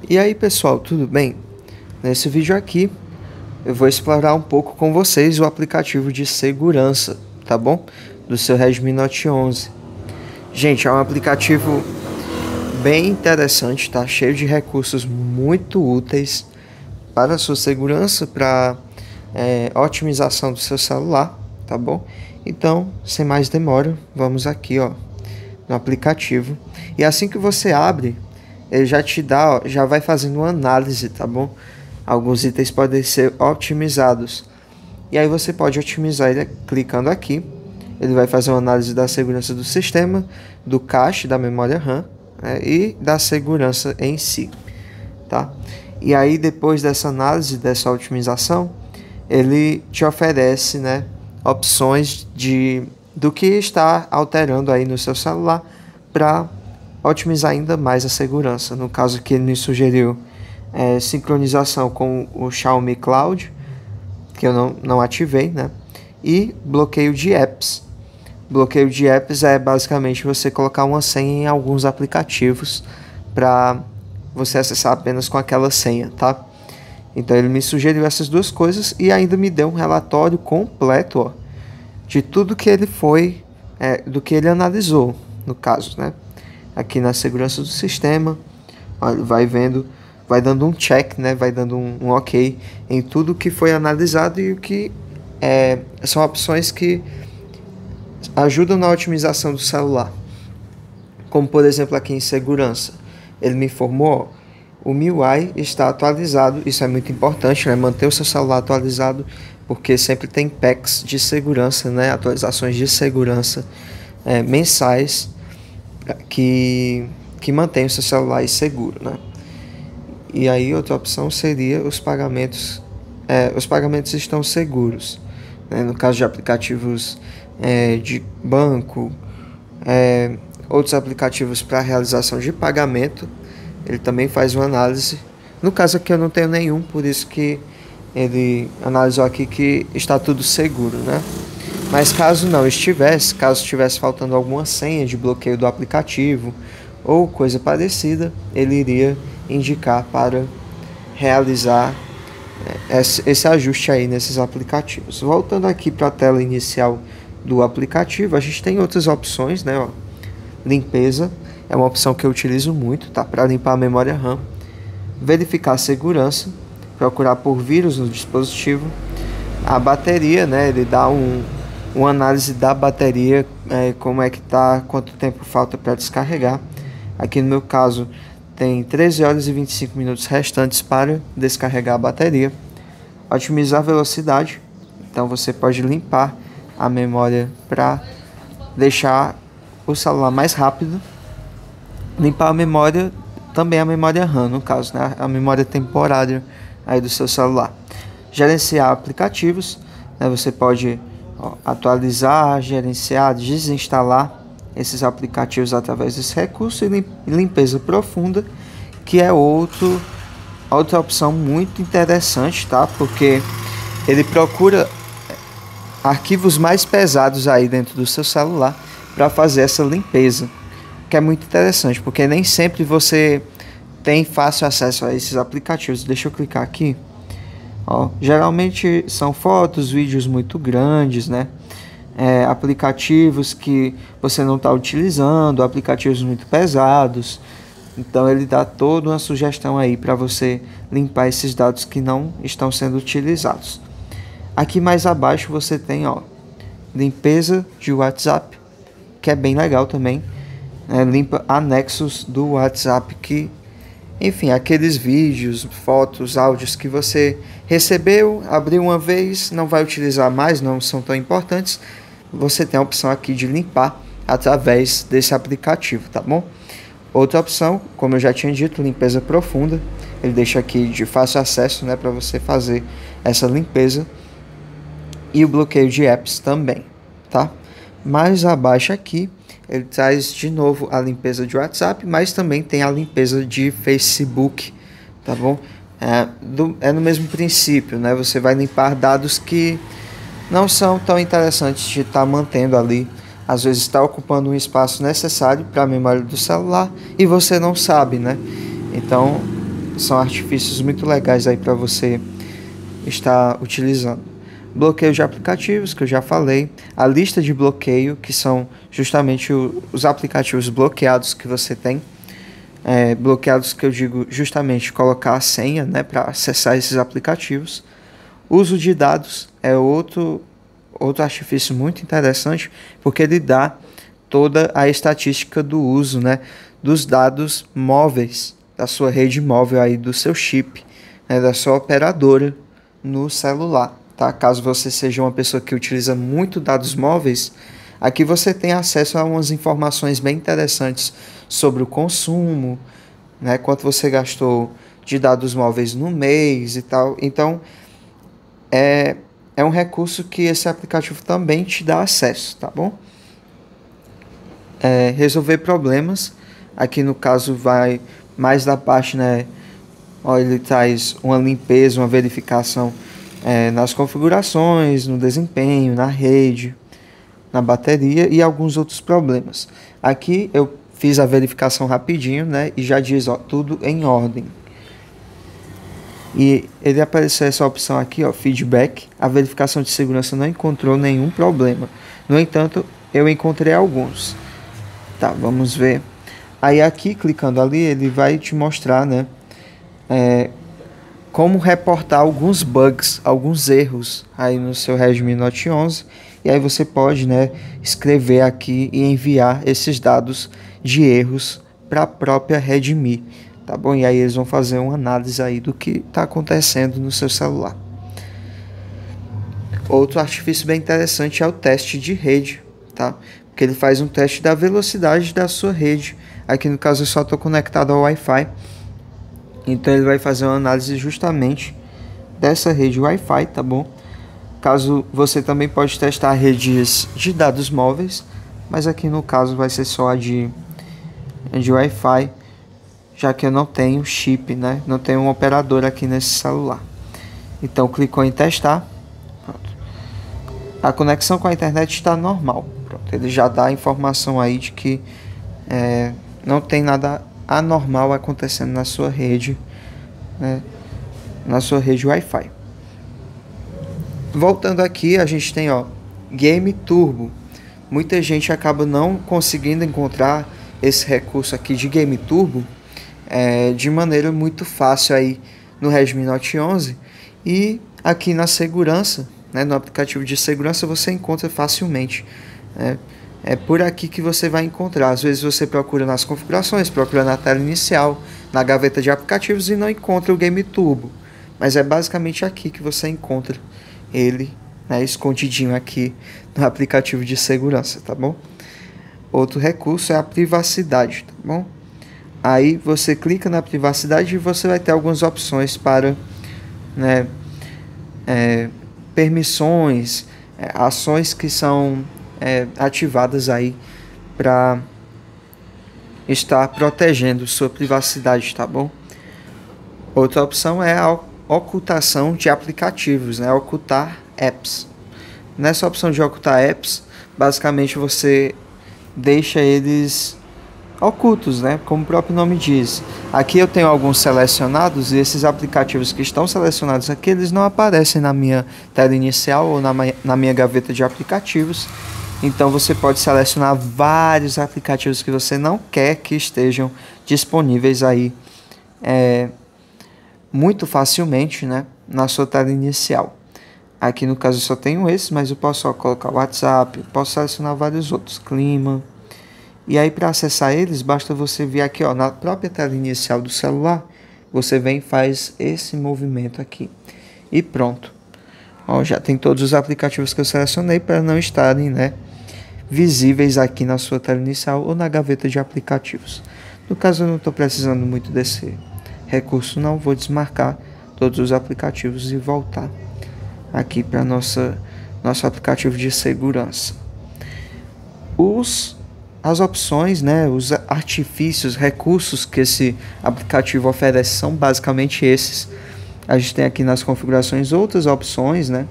E aí pessoal, tudo bem? Nesse vídeo aqui eu vou explorar um pouco com vocês o aplicativo de segurança, tá bom? Do seu Redmi Note 11. Gente, é um aplicativo bem interessante, tá? Cheio de recursos muito úteis para a sua segurança, para otimização do seu celular, tá bom? Então, sem mais demora, vamos aqui, ó, no aplicativo. E assim que você abre, ele já te dá, ó, já vai fazendo uma análise, tá bom? Alguns itens podem ser otimizados. E aí você pode otimizar ele clicando aqui. Ele vai fazer uma análise da segurança do sistema, do cache, da memória RAM, né, e da segurança em si, tá? E aí depois dessa análise, dessa otimização, ele te oferece, né, opções do que está alterando aí no seu celular para otimizar ainda mais a segurança. No caso que ele me sugeriu sincronização com o Xiaomi Cloud, que eu não ativei, né? E bloqueio de apps. Bloqueio de apps é basicamente você colocar uma senha em alguns aplicativos para você acessar apenas com aquela senha, tá? Então ele me sugeriu essas duas coisas e ainda me deu um relatório completo, ó, de tudo que ele do que ele analisou, no caso, né? Aqui na segurança do sistema, olha, vai vendo, vai dando um check, né? Vai dando um ok em tudo que foi analisado e o que são opções que ajudam na otimização do celular. Como por exemplo aqui em segurança, ele me informou, ó, o MIUI está atualizado. Isso é muito importante, né? Manter o seu celular atualizado, porque sempre tem packs de segurança, né? Atualizações de segurança mensais que mantém o seu celular seguro, né? E aí outra opção seria os pagamentos. Os pagamentos estão seguros, né? No caso de aplicativos de banco, outros aplicativos para realização de pagamento, ele também faz uma análise. No caso aqui eu não tenho nenhum, por isso que ele analisou aqui que está tudo seguro, né? Mas caso estivesse faltando alguma senha de bloqueio do aplicativo ou coisa parecida, ele iria indicar para realizar esse ajuste aí nesses aplicativos. Voltando aqui para a tela inicial do aplicativo, a gente tem outras opções, né? Ó, limpeza é uma opção que eu utilizo muito, tá? Para limpar a memória RAM, verificar a segurança, procurar por vírus no dispositivo, a bateria, né? Ele dá uma análise da bateria, como é que tá, quanto tempo falta para descarregar. Aqui no meu caso tem 13 horas e 25 minutos restantes para descarregar a bateria. Otimizar a velocidade, então você pode limpar a memória para deixar o celular mais rápido. Limpar a memória, também a memória RAM, no caso, né? A memória temporária aí do seu celular. Gerenciar aplicativos, né? Você pode atualizar, gerenciar, desinstalar esses aplicativos através desse recurso. E limpeza profunda, que é outra opção muito interessante, tá? Porque ele procura arquivos mais pesados aí dentro do seu celular para fazer essa limpeza, que é muito interessante, porque nem sempre você tem fácil acesso a esses aplicativos. Deixa eu clicar aqui. Ó, geralmente são fotos, vídeos muito grandes, né? Aplicativos que você não está utilizando, aplicativos muito pesados. Então ele dá toda uma sugestão aí para você limpar esses dados que não estão sendo utilizados. Aqui mais abaixo você tem, ó, limpeza de WhatsApp, que é bem legal também. Limpa anexos do WhatsApp, que, enfim, aqueles vídeos, fotos, áudios que você recebeu, abriu uma vez, não vai utilizar mais, não são tão importantes. Você tem a opção aqui de limpar através desse aplicativo, tá bom? Outra opção, como eu já tinha dito, limpeza profunda. Ele deixa aqui de fácil acesso, né, para você fazer essa limpeza. E o bloqueio de apps também, tá? Mais abaixo aqui, ele traz de novo a limpeza de WhatsApp, mas também tem a limpeza de Facebook, tá bom? No mesmo princípio, né? Você vai limpar dados que não são tão interessantes de estar mantendo ali. Às vezes está ocupando um espaço necessário para a memória do celular e você não sabe, né? Então são artifícios muito legais aí para você estar utilizando. Bloqueio de aplicativos, que eu já falei. A lista de bloqueio, que são justamente os aplicativos bloqueados que você tem. Bloqueados que eu digo justamente colocar a senha, né, para acessar esses aplicativos. Uso de dados é outro artifício muito interessante, porque ele dá toda a estatística do uso, né, dos dados móveis, da sua rede móvel aí, do seu chip, né, da sua operadora no celular, tá? Caso você seja uma pessoa que utiliza muito dados móveis, aqui você tem acesso a umas informações bem interessantes sobre o consumo, né, quanto você gastou de dados móveis no mês e tal. Então, é um recurso que esse aplicativo também te dá acesso, tá bom? Resolver problemas, aqui no caso vai mais da parte, né, ele traz uma limpeza, uma verificação nas configurações, no desempenho, na rede, na bateria e alguns outros problemas. Aqui eu fiz a verificação rapidinho, né, e já diz, ó, tudo em ordem. E ele apareceu essa opção aqui, ó, feedback. A verificação de segurança não encontrou nenhum problema. No entanto, eu encontrei alguns. Tá, vamos ver. Aí aqui, clicando ali, ele vai te mostrar, né, como reportar alguns bugs, alguns erros aí no seu Redmi Note 11. E aí você pode, né, escrever aqui e enviar esses dados de erros para a própria Redmi, tá bom? E aí eles vão fazer uma análise aí do que está acontecendo no seu celular. Outro artifício bem interessante é o teste de rede, tá? Porque ele faz um teste da velocidade da sua rede. Aqui no caso eu só estou conectado ao Wi-Fi, então ele vai fazer uma análise justamente dessa rede Wi-Fi, tá bom? Caso você também pode testar redes de dados móveis, mas aqui no caso vai ser só a de Wi-Fi, já que eu não tenho chip, né? Não tenho um operador aqui nesse celular. Então clicou em testar. Pronto. A conexão com a internet está normal. Pronto. Ele já dá a informação aí de que não tem nada anormal acontecendo na sua rede, né? Na sua rede Wi-Fi. Voltando aqui, a gente tem, ó, Game Turbo. Muita gente acaba não conseguindo encontrar esse recurso aqui de Game Turbo de maneira muito fácil aí no Redmi Note 11, e aqui na segurança, né, no aplicativo de segurança você encontra facilmente, né? É por aqui que você vai encontrar. Às vezes você procura nas configurações, procura na tela inicial, na gaveta de aplicativos e não encontra o Game Turbo, mas é basicamente aqui que você encontra ele, né, escondidinho aqui no aplicativo de segurança, tá bom? Outro recurso é a privacidade, tá bom? Aí você clica na privacidade e você vai ter algumas opções para, né, permissões, ações que são ativadas aí para estar protegendo sua privacidade, tá bom? Outra opção é a ocultação de aplicativos, né? Ocultar apps. Nessa opção de ocultar apps, basicamente você deixa eles ocultos, né? Como o próprio nome diz. Aqui eu tenho alguns selecionados e esses aplicativos que estão selecionados aqui, eles não aparecem na minha tela inicial ou na minha gaveta de aplicativos. Então você pode selecionar vários aplicativos que você não quer que estejam disponíveis aí muito facilmente, né, na sua tela inicial. Aqui no caso eu só tenho esse, mas eu posso só colocar o WhatsApp, posso selecionar vários outros, clima. E aí para acessar eles, basta você vir aqui, ó, na própria tela inicial do celular, você vem e faz esse movimento aqui. E pronto. Ó, já tem todos os aplicativos que eu selecionei para não estarem, né, visíveis aqui na sua tela inicial ou na gaveta de aplicativos. No caso eu não estou precisando muito desse recurso, não, vou desmarcar todos os aplicativos e voltar aqui para nosso aplicativo de segurança. As opções, né, os artifícios, recursos que esse aplicativo oferece são basicamente esses. A gente tem aqui nas configurações outras opções, né?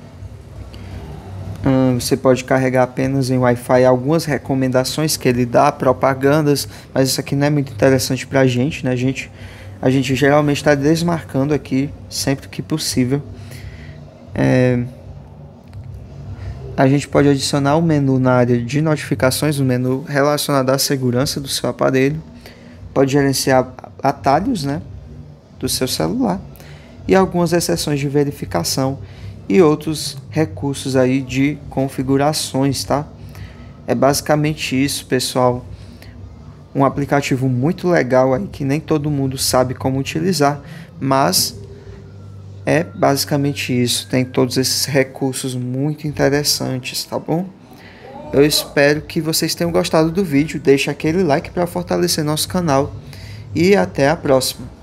Você pode carregar apenas em Wi-Fi algumas recomendações que ele dá, propagandas, mas isso aqui não é muito interessante para a gente, né? A gente A gente geralmente está desmarcando aqui sempre que possível. A gente pode adicionar o menu na área de notificações, o menu relacionado à segurança do seu aparelho. Pode gerenciar atalhos, né, do seu celular e algumas exceções de verificação e outros recursos aí de configurações, tá? É basicamente isso, pessoal. Um aplicativo muito legal aí que nem todo mundo sabe como utilizar, mas é basicamente isso. Tem todos esses recursos muito interessantes, tá bom? Eu espero que vocês tenham gostado do vídeo. Deixe aquele like para fortalecer nosso canal e até a próxima.